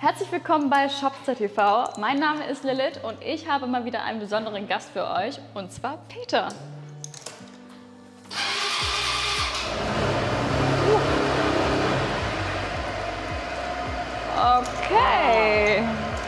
Herzlich willkommen bei Shopster TV. Mein Name ist Lilith und ich habe mal wieder einen besonderen Gast für euch, und zwar Peter. Okay.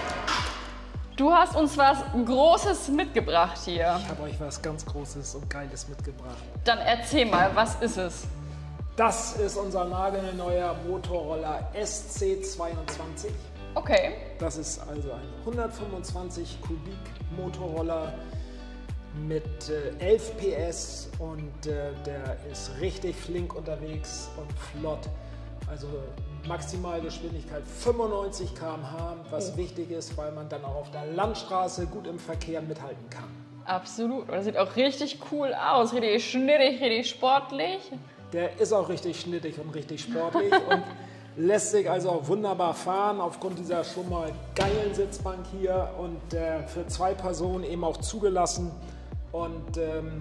Du hast uns was Großes mitgebracht hier. Ich habe euch was ganz Großes und Geiles mitgebracht. Dann erzähl mal, was ist es? Das ist unser nagelneuer Motorroller SC22. Okay. Das ist also ein 125 Kubik Motorroller mit 11 PS und der ist richtig flink unterwegs und flott. Also Maximalgeschwindigkeit 95 km/h, was wichtig ist, weil man dann auch auf der Landstraße gut im Verkehr mithalten kann. Absolut. Und das sieht auch richtig cool aus. Richtig schnittig, richtig sportlich. Der ist auch richtig schnittig und richtig sportlich und lässt sich also auch wunderbar fahren aufgrund dieser schon mal geilen Sitzbank hier und für 2 Personen eben auch zugelassen und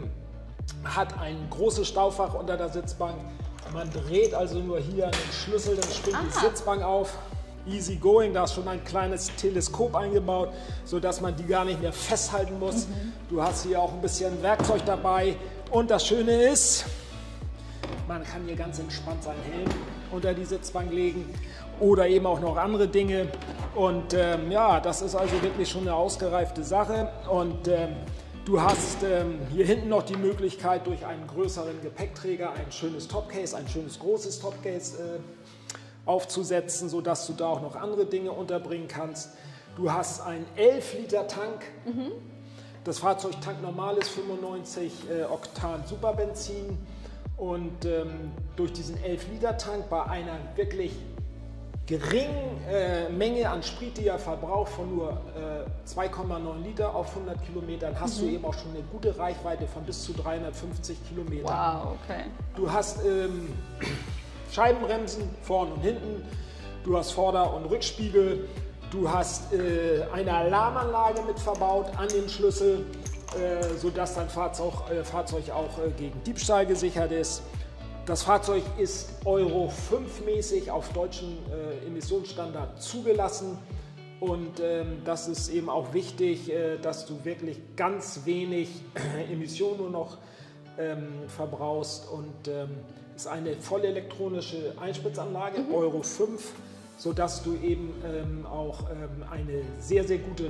hat ein großes Staufach unter der Sitzbank. Man dreht also nur hier den Schlüssel, dann springt die Sitzbank auf. Easy going, da ist schon ein kleines Teleskop eingebaut, sodass man die gar nicht mehr festhalten muss. Du hast hier auch ein bisschen Werkzeug dabei und das Schöne ist, man kann hier ganz entspannt seinen Helm unter die Sitzbank legen oder eben auch noch andere Dinge. Und ja, das ist also wirklich schon eine ausgereifte Sache. Und du hast hier hinten noch die Möglichkeit, durch einen größeren Gepäckträger ein schönes Topcase, ein schönes großes Topcase aufzusetzen, sodass du da auch noch andere Dinge unterbringen kannst. Du hast einen 11 Liter Tank. Das Fahrzeug tankt normales 95 Oktan Superbenzin. Und durch diesen 11 Liter Tank bei einer wirklich geringen Menge an Sprit, die er verbraucht, von nur 2,9 Liter auf 100 Kilometern, hast du eben auch schon eine gute Reichweite von bis zu 350 Kilometern. Wow, okay. Du hast Scheibenbremsen vorn und hinten, du hast Vorder- und Rückspiegel, du hast eine Alarmanlage mit verbaut an den Schlüssel, sodass dein Fahrzeug auch gegen Diebstahl gesichert ist. Das Fahrzeug ist Euro 5 mäßig auf deutschen Emissionsstandard zugelassen und das ist eben auch wichtig, dass du wirklich ganz wenig Emissionen nur noch verbrauchst und ist eine voll elektronische Einspritzanlage, Euro 5, sodass du eben auch eine sehr, sehr gute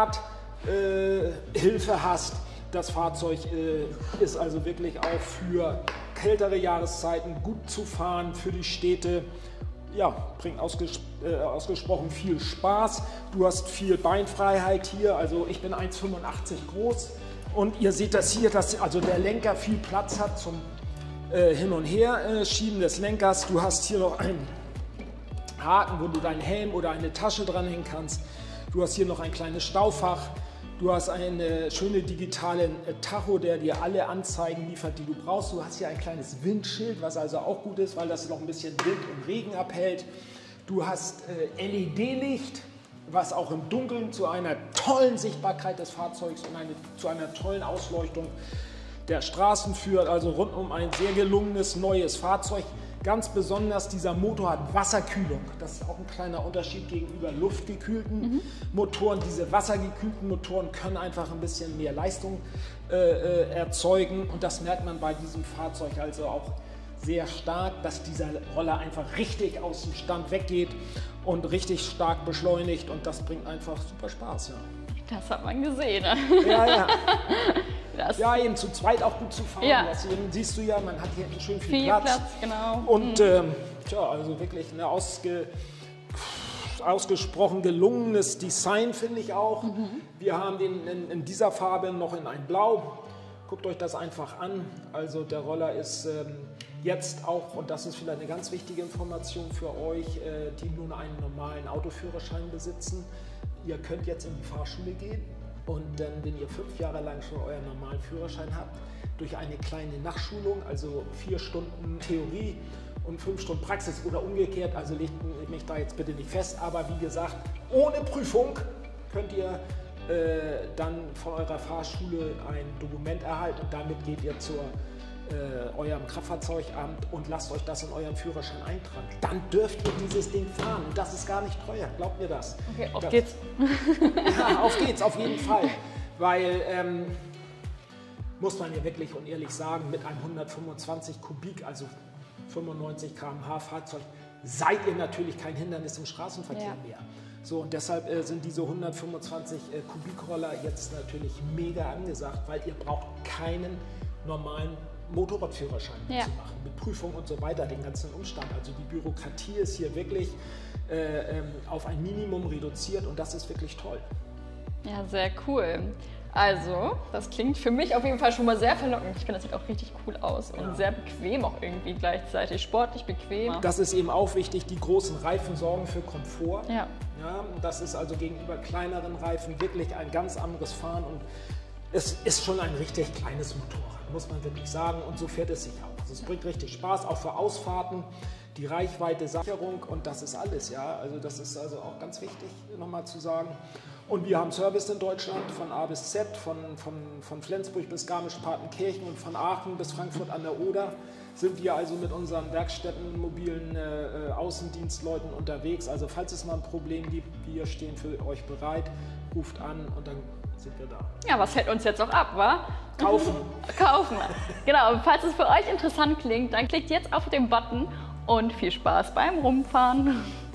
Starthilfe hast. Das Fahrzeug ist also wirklich auch für kältere Jahreszeiten gut zu fahren, für die Städte. Ja, bringt ausgesprochen viel Spaß. Du hast viel Beinfreiheit hier, also ich bin 1,85 groß und ihr seht das hier, dass also der Lenker viel Platz hat zum Hin- und Her schieben des Lenkers. Du hast hier noch einen Haken, wo du deinen Helm oder eine Tasche dranhängen kannst. Du hast hier noch ein kleines Staufach. Du hast einen schönen digitalen Tacho, der dir alle Anzeigen liefert, die du brauchst. Du hast hier ein kleines Windschild, was also auch gut ist, weil das noch ein bisschen Wind und Regen abhält. Du hast LED-Licht, was auch im Dunkeln zu einer tollen Sichtbarkeit des Fahrzeugs und zu einer tollen Ausleuchtung der Straßen führt. Also rundum ein sehr gelungenes neues Fahrzeug. Ganz besonders, dieser Motor hat Wasserkühlung. Das ist auch ein kleiner Unterschied gegenüber luftgekühlten Motoren. Diese wassergekühlten Motoren können einfach ein bisschen mehr Leistung erzeugen. Und das merkt man bei diesem Fahrzeug also auch sehr stark, dass dieser Roller einfach richtig aus dem Stand weggeht und richtig stark beschleunigt. Und das bringt einfach super Spaß. Ja. Das hat man gesehen. Ne? Ja, ja. Ja, eben zu zweit auch gut zu fahren. Ja. Deswegen siehst du ja, man hat hier schön viel Viel Platz. Genau. Und tja, also wirklich ein ausgesprochen gelungenes Design, finde ich auch. Wir haben den in dieser Farbe noch in ein Blau. Guckt euch das einfach an. Also der Roller ist jetzt auch, und das ist vielleicht eine ganz wichtige Information für euch, die nun einen normalen Autoführerschein besitzen. Ihr könnt jetzt in die Fahrschule gehen. Und dann, wenn ihr 5 Jahre lang schon euren normalen Führerschein habt, durch eine kleine Nachschulung, also 4 Stunden Theorie und 5 Stunden Praxis oder umgekehrt, also legt mich da jetzt bitte nicht fest, aber wie gesagt, ohne Prüfung könnt ihr dann von eurer Fahrschule ein Dokument erhalten und damit geht ihr zur eurem Kraftfahrzeugamt und lasst euch das in euren Führerschein eintragen. Dann dürft ihr dieses Ding fahren und das ist gar nicht teuer, glaubt mir das. Okay, auf geht's. Ja, auf geht's, auf jeden Fall. Weil, muss man ja wirklich und ehrlich sagen, mit einem 125 Kubik, also 95 km/h Fahrzeug, seid ihr natürlich kein Hindernis im Straßenverkehr mehr. So, und deshalb sind diese 125 Kubikroller jetzt natürlich mega angesagt, weil ihr braucht keinen normalen Motorradführerschein zu machen, mit Prüfung und so weiter, den ganzen Umstand. Also die Bürokratie ist hier wirklich auf ein Minimum reduziert und das ist wirklich toll. Ja, sehr cool. Also, das klingt für mich auf jeden Fall schon mal sehr verlockend. Ich finde, das sieht auch richtig cool aus und sehr bequem auch irgendwie gleichzeitig, sportlich bequem. Das ist eben auch wichtig, die großen Reifen sorgen für Komfort. Ja. Ja, das ist also gegenüber kleineren Reifen wirklich ein ganz anderes Fahren und es ist schon ein richtig kleines Motorrad, muss man wirklich sagen, und so fährt es sich auch. Also es bringt richtig Spaß, auch für Ausfahrten, die Reichweite, Sicherung und das ist alles, ja. Also das ist also auch ganz wichtig, nochmal zu sagen. Und wir haben Service in Deutschland von A bis Z, von Flensburg bis Garmisch-Partenkirchen und von Aachen bis Frankfurt an der Oder sind wir also mit unseren Werkstätten, mobilen Außendienstleuten unterwegs. Also falls es mal ein Problem gibt, wir stehen für euch bereit, ruft an und dann sind wir da. Ja, was hält uns jetzt auch ab, wa? Kaufen. Kaufen. Genau, und falls es für euch interessant klingt, dann klickt jetzt auf den Button und viel Spaß beim Rumfahren.